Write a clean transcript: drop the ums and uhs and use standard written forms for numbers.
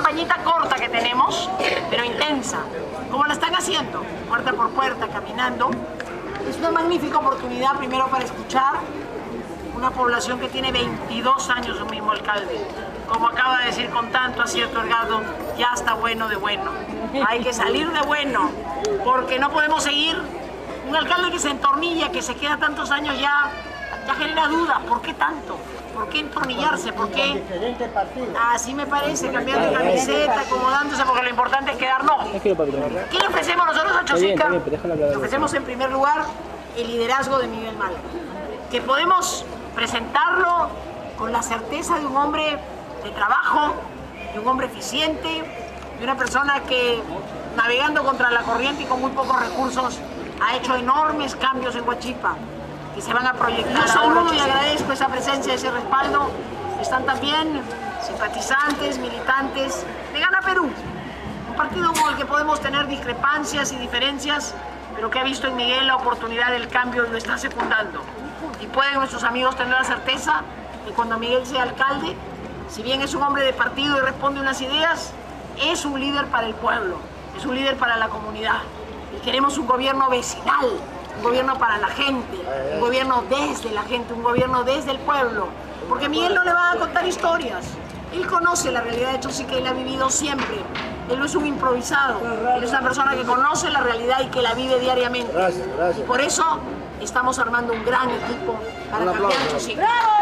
campañita corta que tenemos, pero intensa, como la están haciendo, puerta por puerta, caminando. Es una magnífica oportunidad primero para escuchar una población que tiene 22 años un mismo alcalde. Como acaba de decir con tanto acierto Edgardo, ya está bueno de bueno. Hay que salir de bueno, porque no podemos seguir. Un alcalde que se entornilla, que se queda tantos años ya genera dudas. ¿Por qué tanto? ¿Por qué entornillarse? ¿Por qué? Así me parece, cambiar de camiseta, acomodándose, porque lo importante es quedar no. ¿Qué le ofrecemos nosotros a Chosica? Le ofrecemos en primer lugar el liderazgo de Miguel Mal, que podemos presentarlo con la certeza de un hombre de trabajo, de un hombre eficiente, de una persona que, navegando contra la corriente y con muy pocos recursos, ha hecho enormes cambios en Huachipa, que se van a proyectar. Yo saludo y agradezco esa presencia, ese respaldo. Están también simpatizantes, militantes de Gana Perú, un partido con el que podemos tener discrepancias y diferencias, pero que ha visto en Miguel la oportunidad del cambio y lo está secundando. Y pueden nuestros amigos tener la certeza que cuando Miguel sea alcalde, si bien es un hombre de partido y responde unas ideas, es un líder para el pueblo, es un líder para la comunidad. Y queremos un gobierno vecinal, un gobierno para la gente, un gobierno desde la gente, un gobierno desde el pueblo. Porque Miguel no le va a contar historias. Él conoce la realidad de Chosica y la ha vivido siempre. Él no es un improvisado, él es una persona que conoce la realidad y que la vive diariamente. Y por eso estamos armando un gran equipo para cambiar Chosica.